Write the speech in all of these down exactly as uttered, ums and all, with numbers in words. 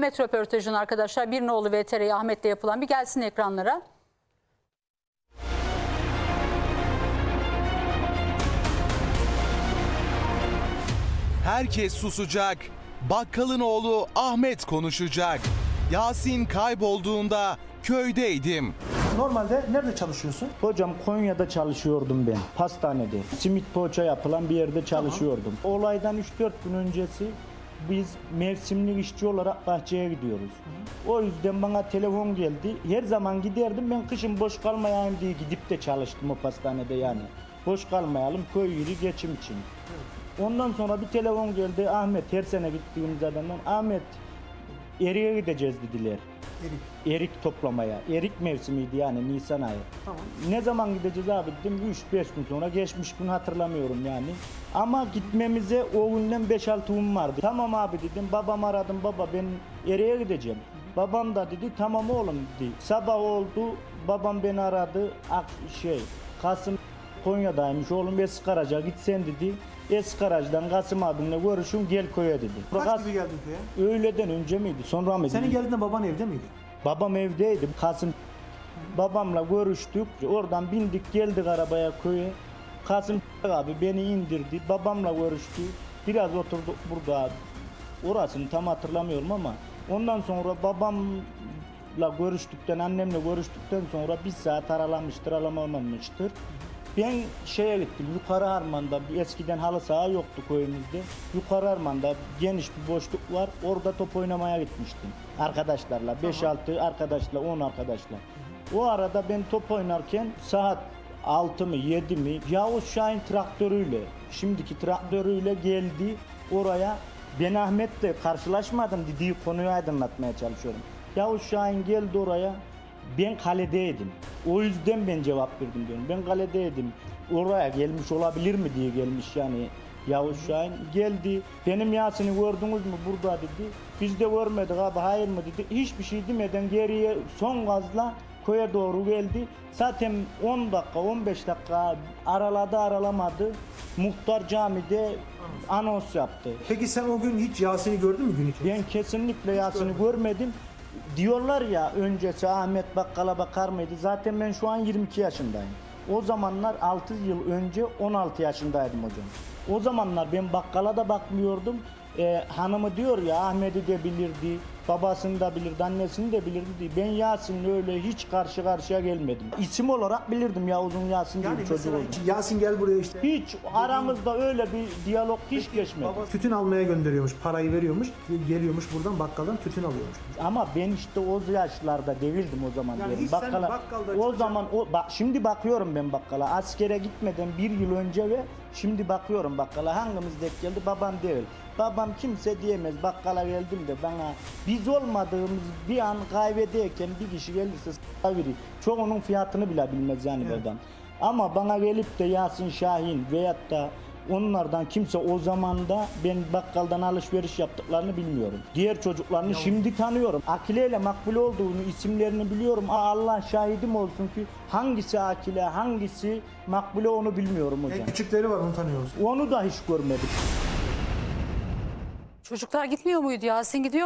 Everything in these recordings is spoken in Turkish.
Ahmet röportajını arkadaşlar. Bir nolu V T R Ahmet'le yapılan bir gelsin ekranlara. Herkes susacak. Bakkalın oğlu Ahmet konuşacak. Yasin kaybolduğunda köydeydim. Normalde nerede çalışıyorsun? Hocam Konya'da çalışıyordum ben. Pastanede. Simit poğaça yapılan bir yerde çalışıyordum. Tamam. Olaydan üç dört gün öncesi biz mevsimlik işçi olarak bahçeye gidiyoruz. Hı hı. O yüzden bana telefon geldi. Her zaman giderdim. Ben kışın boş kalmayayım diye gidip de çalıştım o pastanede yani. Boş kalmayalım, köy yürü geçim için. Evet. Ondan sonra bir telefon geldi. Ahmet, her sene gittiğimiz adamdan. Ahmet, Erik'e gideceğiz dediler. Erik. Erik toplamaya. Erik mevsimiydi yani, Nisan ayı. Tamam. Ne zaman gideceğiz abi dedim. üç beş gün sonra, geçmiş gün hatırlamıyorum yani. Ama gitmemize o günden beş altı gün vardı. Tamam abi dedim. Babam aradım. Baba ben Erik'e gideceğim. Babam da dedi tamam oğlum dedi. Sabah oldu. Babam beni aradı. Şey, Kasım Konya'daymış. Oğlum Eskaraca git sen dedi. Eskarac'dan Kasım abimle görüşün gel köye dedi. Kaç Kas... gibi geldin köye? Öğleden önce miydi? Sonra mıydı? Senin geldiğinde baban evde miydi? Babam evdeydi. Kasım babamla görüştük. Oradan bindik geldik arabaya köye. Kasım abi beni indirdi. Babamla görüştü. Biraz oturduk burada abi. Orasını tam hatırlamıyorum ama ondan sonra babamla görüştükten, annemle görüştükten sonra bir saat aralamıştır, alamamamıştır. Ben şeye gittim, Yukarı Harman'da, eskiden halı saha yoktu köyümüzde. Yukarı Harman'da geniş bir boşluk var, orada top oynamaya gitmiştim arkadaşlarla. beş altı arkadaşla, on arkadaşla. O arada ben top oynarken saat altı mı yedi mi Yavuz Şahin traktörüyle, şimdiki traktörüyle geldi oraya. Ben Ahmet'le karşılaşmadım dediği konuyu aydınlatmaya çalışıyorum. Yavuz Şahin geldi oraya. Ben kaledeydim. O yüzden ben cevap verdim diyorum. Ben kaledeydim. Oraya gelmiş olabilir mi diye gelmiş yani Yavuz Şahin. Geldi. Benim Yasin'i gördünüz mü burada dedi. Biz de görmedik abi, hayır mı dedi. Hiçbir şey demeden geriye son gazla köye doğru geldi. Zaten on dakika on beş dakika araladı aralamadı. Muhtar camide anons yaptı. Peki sen o gün hiç Yasin'i gördün mü gün içinde? Ben kesinlikle Yasin'i görmedim. Diyorlar ya öncesi Ahmet bakkala bakar mıydı? Zaten ben şu an yirmi iki yaşındayım. O zamanlar altı yıl önce on altı yaşındaydım hocam. O zamanlar ben bakkala da bakmıyordum. Ee, hanımı diyor ya Ahmet'i de bilirdi, babasını da bilirdi, annesini de bilirdi. Ben Yasin'le öyle hiç karşı karşıya gelmedim. İsim olarak bilirdim Yavuz'un Yasin yani gibi çocuğu olduğunu. Yasin gel buraya işte. Hiç aramızda öyle bir diyalog hiç Peki, geçmedi. Baba tütün almaya gönderiyormuş, parayı veriyormuş, geliyormuş buradan bakkaldan tütün alıyormuş. Ama ben işte o yaşlarda devirdim o zaman. Yani diyorum. hiç sen Bakkala, bakkalda o çıkacak- zaman o bak şimdi bakıyorum ben bakkala. Askere gitmeden bir yıl önce ve şimdi bakıyorum bakkala. Hangimiz denk geldi? Babam değil. Babam kimse diyemez. Bakkala geldim de bana biz olmadığımız bir an kaybedeyken bir kişi gelirse s***a verir. Çok onun fiyatını bile bilmez yani Evet. adam. Ama bana gelip de Yasin Şahin veyahut da onlardan kimse o zamanda ben bakkaldan alışveriş yaptıklarını bilmiyorum. Diğer çocuklarını Yavuz. şimdi tanıyorum. Akile ile Makbule olduğunu, isimlerini biliyorum. Aa, Allah şahidim olsun ki hangisi Akile, hangisi Makbule onu bilmiyorum hocam. En küçükleri var, onu tanıyoruz. Onu da hiç görmedik. Çocuklar gitmiyor muydu? Yasin gidiyor mu?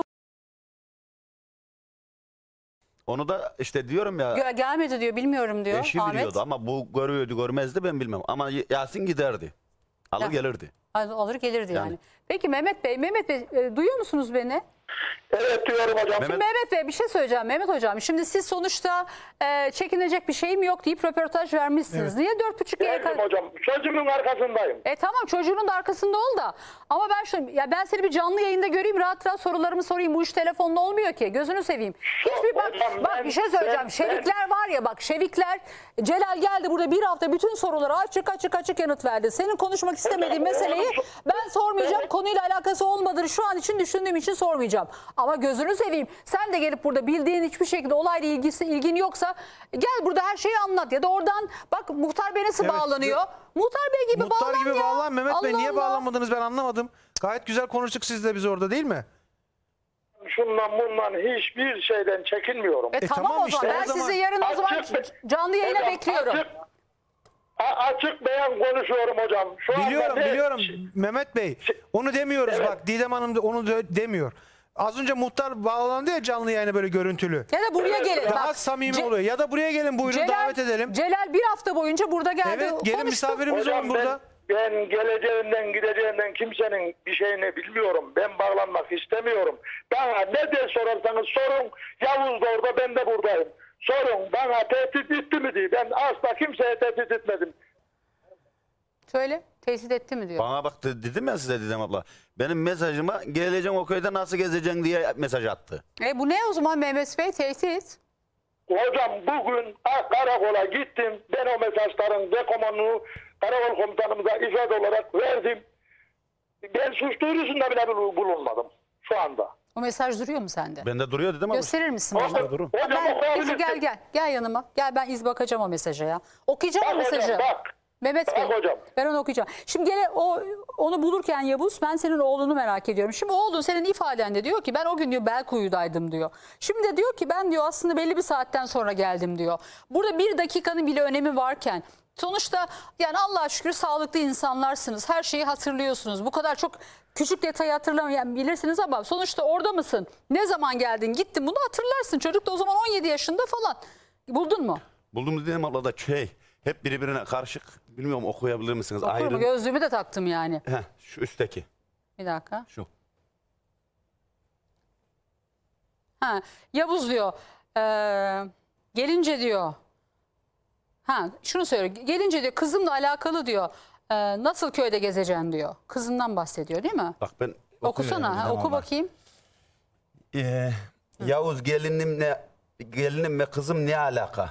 Onu da işte diyorum ya, Gö- Gelmedi diyor, bilmiyorum diyor eşi Ahmet. biliyordu ama bu görüyordu görmezdi ben bilmem. Ama Yasin giderdi. Alır Ya. gelirdi. Al- Alır gelirdi yani. Yani. Peki Mehmet Bey, Mehmet Bey e, duyuyor musunuz beni? Evet diyorum hocam. Mehmet- Şimdi Mehmet Bey bir şey söyleyeceğim Mehmet Hocam. Şimdi siz sonuçta e, çekinecek bir şeyim yok deyip röportaj vermişsiniz. Evet. Niye dört buçuk yere Geldim kadar? hocam. Çocuğumun arkasındayım. E tamam çocuğunun da arkasında ol da. Ama ben şu ya ben seni bir canlı yayında göreyim, rahat rahat sorularımı sorayım. Bu iş telefonla olmuyor ki. Gözünü seveyim. Hiçbir bak, Hocam, bak ben- bir şey söyleyeceğim. ben- Şevikler var ya bak Şevikler. Celal geldi burada bir hafta bütün sorulara açık açık açık yanıt verdi. Senin konuşmak istemediğin Hocam, meseleyi hocam, ben sormayacağım. evet. Konuyla alakası olmadığını şu an için düşündüğüm için sormayacağım. Ama gözünü seveyim. Sen de gelip burada bildiğin hiçbir şekilde olayla ilgisi ilgin yoksa gel burada her şeyi anlat ya da oradan bak Muhtar Bey nasıl Evet, bağlanıyor? Muhtar Bey gibi Muhtar bağlan gibi ya. bağlan Mehmet Bey. Allah Niye Allah. bağlanmadınız ben anlamadım. Gayet güzel konuştuk sizle biz orada değil mi? Şundan bundan hiçbir şeyden çekinmiyorum. E, E, tamam, tamam o zaman. işte, Ben o zaman- sizi yarın o zaman Açık- canlı yayına Hocam, bekliyorum. Açık, a- açık beyan konuşuyorum hocam. Şu anda Biliyorum ne- biliyorum Mehmet Bey. Onu demiyoruz Evet. bak Didem Hanım da onu da demiyor. Az önce muhtar bağlandı ya canlı yayına böyle görüntülü. Ya da buraya gelin. Daha Bak, samimi Ce- oluyor. Ya da buraya gelin buyurun Celal, davet edelim. Celal bir hafta boyunca burada geldi. Evet gelin konuştu. misafirimiz Hocam olun burada. ben, ben geleceğinden gideceğinden kimsenin bir şeyini bilmiyorum. Ben bağlanmak istemiyorum. Bana ne de sorarsanız sorun. Yavuz da orada, ben de buradayım. Sorun, bana tehdit etti mi diye. Ben asla kimseye tehdit etmedim. Söyle. Tehdit etti mi diyor. Bana bak de- dedim ya size Didem abla. Benim mesajıma geleceğim o köyde nasıl gezeceksin diye mesaj attı. E bu ne o zaman Mehmet Bey? Tehdit. Hocam bugün ah, karakola gittim. Ben o mesajların dekomanını karakol komutanımıza ifade olarak verdim. Ben suç duyurusunda bile bulunmadım şu anda. O mesaj duruyor mu sende? Bende duruyor dedim ama. Gösterir misin bana? Hocam, durun. hocam Ben, okuyabilirsin. Efe gel gel. Gel yanıma. Gel ben iz bakacağım o mesaja ya. Okuyacağım Bak o mesajı. hocam, bak. Mehmet Bey. Bak hocam. Ben onu okuyacağım. Şimdi gele o onu bulurken Yavuz ben senin oğlunu merak ediyorum. Şimdi oğlun senin ifadende diyor ki ben o gün diyor Belkuyu'daydım diyor. Şimdi de diyor ki ben diyor aslında belli bir saatten sonra geldim diyor. Burada bir dakikanın bile önemi varken sonuçta yani Allah'a şükür sağlıklı insanlarsınız. Her şeyi hatırlıyorsunuz. Bu kadar çok küçük detayı hatırlamayabilirsiniz ama sonuçta orada mısın? Ne zaman geldin? Gittin bunu hatırlarsın. Çocuk da o zaman on yedi yaşında falan. Buldun mu? Buldum Didem abla da şey hep birbirine karışık. Bilmiyorum okuyabilir misiniz? Okur mu? Ayrın. Gözlüğümü de taktım yani. Heh, şu üstteki. Bir dakika. Şu. Ha, Yavuz diyor. eee, gelince diyor. Ha, şunu söylüyor. Gelince diyor kızımla alakalı diyor. eee, nasıl köyde gezeceksin diyor. Kızından bahsediyor değil mi? Bak ben Okusana. Ha, Didem oku abla. bakayım. Ee, Yavuz gelinimle gelinim ve kızım ne alaka?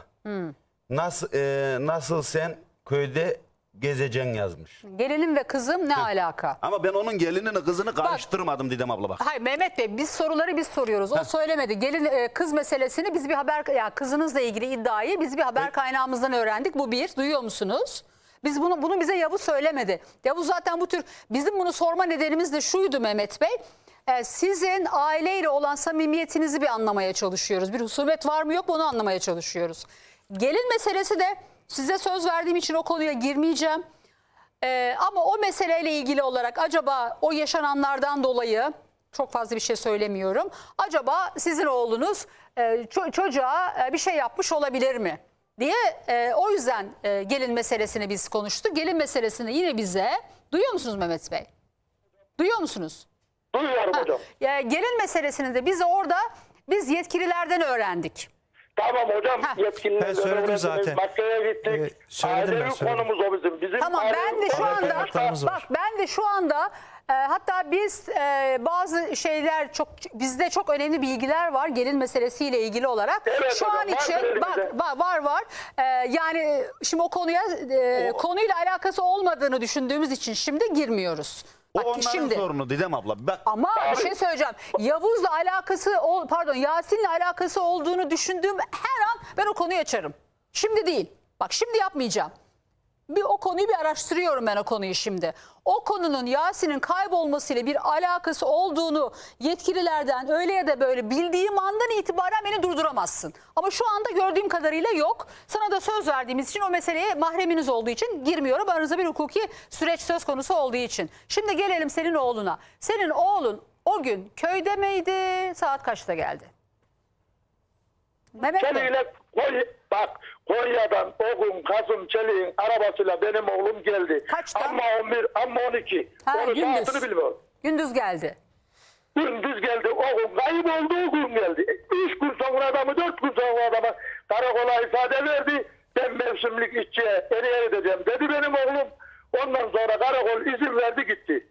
Nasıl e, nasıl sen köyde gezeceksin yazmış. Gelinim ve kızım ne alaka? Ama ben onun gelinini kızını karıştırmadım Didem abla bak. Hayır Mehmet Bey biz soruları biz soruyoruz. O söylemedi. Gelin e, kız meselesini biz bir haber ya kızınızla ilgili iddiayı biz bir haber kaynağımızdan öğrendik. Bu bir. Duyuyor musunuz? Biz bunu bunu bize Yavuz söylemedi. Yavuz zaten bu tür bizim bunu sorma nedenimiz de şuydu Mehmet Bey. E, sizin aileyle olan samimiyetinizi bir anlamaya çalışıyoruz. Bir husumet var mı yok mu onu anlamaya çalışıyoruz. Gelin meselesi de size söz verdiğim için o konuya girmeyeceğim. Ee, ama o meseleyle ilgili olarak acaba o yaşananlardan dolayı çok fazla bir şey söylemiyorum. Acaba sizin oğlunuz e, ço- çocuğa e, bir şey yapmış olabilir mi? Diye e, o yüzden e, gelin meselesini biz konuştuk. Gelin meselesini yine bize duyuyor musunuz Mehmet Bey? Duyuyor musunuz? Duyuyorum Ha, hocam. ya, gelin meselesini de biz orada biz yetkililerden öğrendik. Tamam hocam, Ha. yetkililer Ben söyledim öğrendiniz, zaten. Mahkemeye gittik. Evet, söyledim ben, Ailevi söyledim. konumuz o bizim. bizim Tamam ben de şu ailevi anda kaynaklarımız bak var. ben de şu anda e, hatta biz e, bazı şeyler çok bizde çok önemli bilgiler var gelin meselesiyle ilgili olarak. Evet şu hocam, an var için elimizde. bak var var var. E, yani şimdi o konuya e, O- konuyla alakası olmadığını düşündüğümüz için şimdi girmiyoruz. O Bak onların şimdi sorunu Didem abla. Bak ama bir şey söyleyeceğim. Yavuz'la alakası ol, pardon Yasin'le alakası olduğunu düşündüğüm her an ben o konuyu açarım. Şimdi değil. Bak şimdi yapmayacağım. Bir o konuyu bir araştırıyorum ben o konuyu şimdi. O konunun Yasin'in kaybolmasıyla bir alakası olduğunu yetkililerden öyle ya da böyle bildiğim andan itibaren beni durduramazsın. Ama şu anda gördüğüm kadarıyla yok. Sana da söz verdiğimiz için o meseleye mahreminiz olduğu için girmiyorum. Aranızda bir hukuki süreç söz konusu olduğu için. Şimdi gelelim senin oğluna. Senin oğlun o gün köyde miydi? Saat kaçta geldi? Mehmet Bey. Çelik'le Konya, bak Konya'dan o gün Kasım Çelik'in arabasıyla benim oğlum geldi. Kaçta? Ama on bir, ama on iki. Ha, Onu gündüz. saatini bilmiyorum. Gündüz geldi. Gündüz geldi, o gün kayıp oldu, o gün geldi. Üç gün sonra adamı, dört gün sonra adamı karakola ifade verdi. Ben mevsimlik işçiye nereye gideceğim dedi benim oğlum. Ondan sonra karakol izin verdi gitti.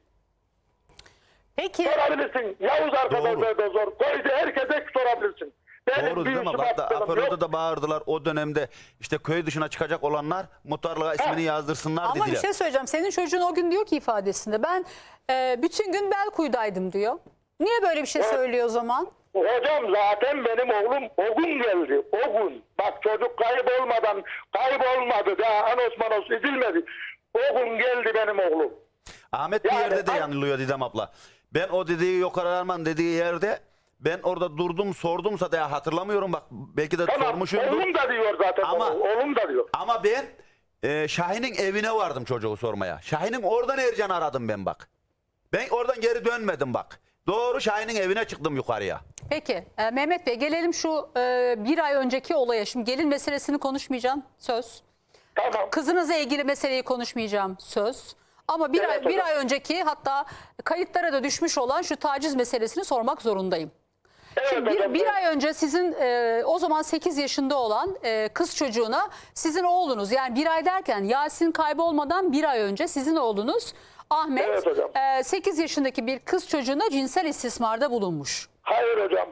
Peki. Sorabilirsin. Yavuz arkadaşlar da zor. Koydu herkese sorabilirsin. Benim doğru bir değil mi? işim Bak da hakkım Aparo'da yok. da bağırdılar o dönemde işte köy dışına çıkacak olanlar muhtarlığa ismini yazdırsınlar Ama dediler. bir şey söyleyeceğim. Senin çocuğun o gün diyor ki ifadesinde ben e, bütün gün Belkuyu'daydım diyor. Niye böyle bir şey söylüyor o zaman? Hocam zaten benim oğlum o gün geldi. O gün. Bak çocuk kayıp olmadan kayıp olmadı. Daha anos manos edilmedi. O gün geldi benim oğlum. Ahmet bir Yani- yerde de yanılıyor Didem abla. Ben o dediği yok ararman dediği yerde ben orada durdum sordumsa da ya hatırlamıyorum bak belki de Tamam. sormuşumdur. Oğlum da diyor zaten. Ama- Ama, oğlum da diyor. Ama ben e, Şahin'in evine vardım çocuğu sormaya. Şahin'in oradan Ercan aradım ben bak. Ben oradan geri dönmedim bak. Doğru, Şahin'in evine çıktım yukarıya. Peki e, Mehmet Bey gelelim şu e, bir ay önceki olaya. Şimdi gelin meselesini konuşmayacağım, söz. Tamam. Kızınızla ilgili meseleyi konuşmayacağım, söz. Ama bir, Evet, ay, bir hocam. ay önceki, hatta kayıtlara da düşmüş olan şu taciz meselesini sormak zorundayım. Evet, Şimdi bir, hocam, bir ben- ay önce sizin e, o zaman sekiz yaşında olan e, kız çocuğuna sizin oğlunuz, yani bir ay derken Yasin kaybolmadan bir ay önce sizin oğlunuz Ahmet Evet, hocam. e, sekiz yaşındaki bir kız çocuğuna cinsel istismarda bulunmuş. Hayır hocam.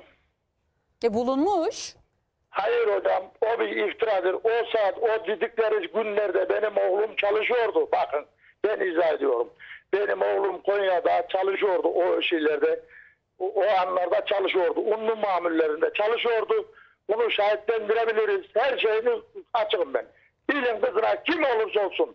E bulunmuş. Hayır hocam, o bir iftiradır. O saat, o dedikleri günlerde benim oğlum çalışıyordu. Bakın, ben izah ediyorum. Benim oğlum Konya'da çalışıyordu o şeylerde. O, o anlarda çalışıyordu. Unlu mamullerinde çalışıyordu. Bunu şahitlendirebiliriz. Her şeyini açığım ben. Bilin kızına kim olursa olsun.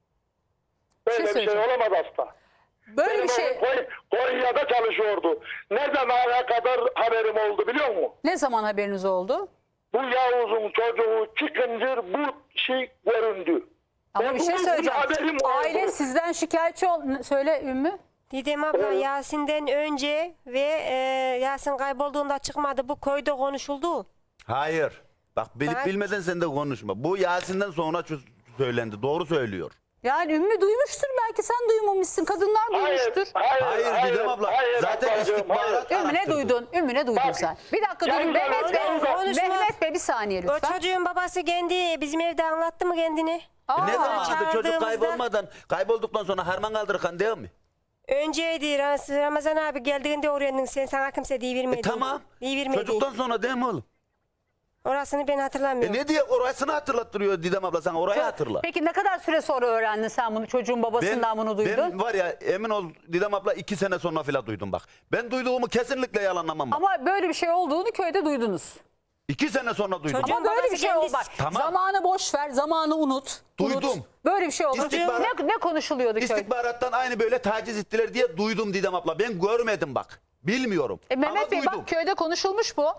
Böyle şey bir şey söyleyeceğim. olamaz hasta. Böyle Benim bir şey oğlum Koy- Konya'da çalışıyordu. Ne zamana kadar haberim oldu biliyor musun? ne zaman haberiniz oldu? Bu Yavuz'un çocuğu çıkınca bu şey göründü. Ama Ben bir şey bunun söyleyeceğim. haberim oldu. Aile sizden şikayetçi ol... Söyle Ümmü. Didem abla Yasin'den önce ve e, Yasin kaybolduğunda çıkmadı. Bu köyde konuşuldu. Hayır. Bak bilip Bak. bilmeden sen de konuşma. Bu Yasin'den sonra çö- söylendi. Doğru söylüyor. Yani Ümmü duymuştur, belki sen duymamışsın. Kadınlar Hayır, duymuştur. hayır, Hayır, Didem abla. hayır, Zaten ablacığım, istihbarat- hayır. Ümmü ne araştırdı. duydun? Ümmü ne duydun Bak, sen? Bir dakika durun. yalnız- Mehmet Bey, yalnız- Mehmet Bey bir saniye O lütfen. çocuğun babası kendi bizim evde anlattı mı kendini? Aa, Ne zamandı çocuk çağırdığımızda- kaybolmadan, kaybolduktan sonra harman kaldırırken değil mi? Önceydi Ram- Ramazan abi geldiğinde öğrendin sen sana kimse diye vermedi. E tamam. Diye vermedi. Çocuktan sonra değil mi oğlum? Orasını ben E hatırlamıyorum. ne diye orasını hatırlattırıyor Didem abla, sen orayı hatırla. Peki ne kadar süre sonra öğrendin sen bunu? Çocuğun babasından bunu duydun. Ben var ya, emin ol Didem abla, iki sene sonra filan duydum bak. Ben duyduğumu kesinlikle yalanlamam bak. Ama böyle bir şey olduğunu köyde duydunuz. İki sene sonra duydum. Çocuğun Ama böyle bir babası şey oldu. kendisi- Bak, Tamam. zamanı boş ver, zamanı unut. unut. Duydum. Böyle bir şey oldu. İstihbarat- Ne, ne konuşuluyordu köyde? İstihbarattan aynı böyle taciz ettiler diye duydum Didem abla. Ben görmedim bak. Bilmiyorum. E, Mehmet Ama Bey duydum. bak, köyde konuşulmuş bu.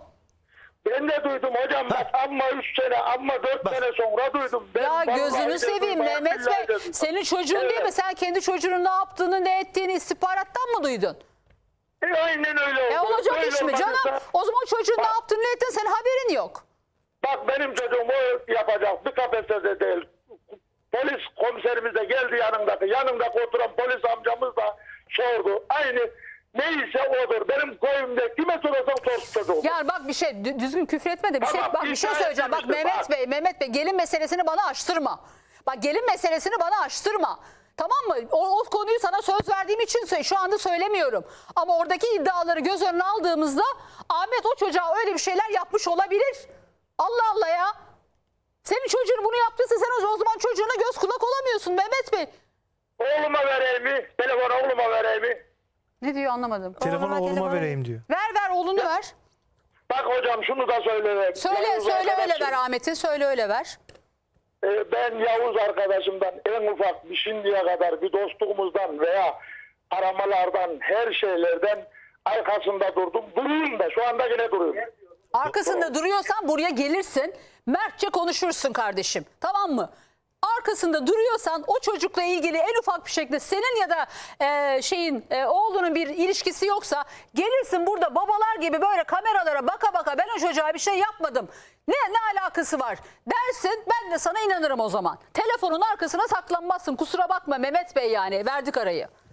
Ben de duydum hocam bak, ama üç sene ama dört Bak. sene sonra duydum. Ben Ya vallahi gözünü de seveyim duydum, Mehmet billahi Bey. de duydum. Senin çocuğun değil mi? Evet. Sen kendi çocuğunun ne yaptığını, ne ettiğini istihbarattan mı duydun? E, aynen öyle oldu. E olacak Böyle iş mi canım? olmadıysa- O zaman çocuğun ne Bak. yaptığını, ne ettiğini senin haberin yok. Bak benim çocuğum o yapacak. Bir kafeste değil. Polis komiserimiz de geldi yanımdaki. Yanımdaki oturan polis amcamız da sordu. Aynı neyse odur. Benim köyümde kime sorarsan sorsun çocuğum. Yani bak bir şey dü- düzgün küfür etme de bir şey, Tamam, bak bir şey iddia söyleyeceğim. Bak etmemiştim, Mehmet bak. Bey, Mehmet Bey gelin meselesini bana açtırma. Bak gelin meselesini bana açtırma. Tamam mı? O, o konuyu sana söz verdiğim için sö- şu anda söylemiyorum. Ama oradaki iddiaları göz önüne aldığımızda Ahmet o çocuğa öyle bir şeyler yapmış olabilir. Allah Allah ya. Senin çocuğun bunu yaptıysa sen o, o zaman çocuğuna göz kulak olamıyorsun Mehmet Bey. Oğluma vereyim mi? Telefonu oğluma vereyim mi? Ne diyor anlamadım. Telefonu Oğluma oğluma telefonu- vereyim diyor. Ver ver oğlunu ver. Bak hocam şunu da söyle. Söyle Yavuz söyle öyle arkadaşım, ver Ahmet'in, söyle öyle ver. e, Ben Yavuz arkadaşımdan en ufak bir şimdiye kadar bir dostluğumuzdan veya aramalardan, her şeylerden arkasında durdum. Duruyorum da şu anda yine duruyorum. Arkasında duruyorsan buraya gelirsin. Mertçe konuşursun kardeşim. Tamam mı? Arkasında duruyorsan o çocukla ilgili en ufak bir şekilde senin ya da e, şeyin e, oğlunun bir ilişkisi yoksa gelirsin burada babalar gibi böyle kameralara baka baka ben o çocuğa bir şey yapmadım. Ne ne alakası var dersin, ben de sana inanırım o zaman. Telefonun arkasına saklanmazsın, kusura bakma Mehmet Bey, yani verdik arayı.